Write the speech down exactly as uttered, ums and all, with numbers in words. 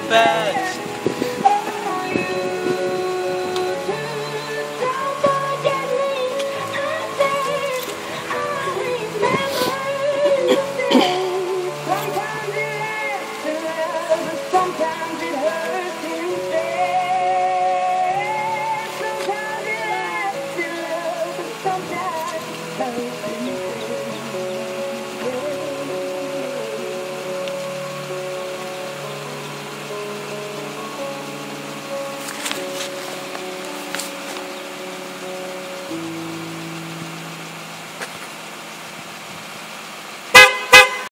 fast. Sometimes it hurts instead. Sometimes it lasts in love, but sometimes it hurts.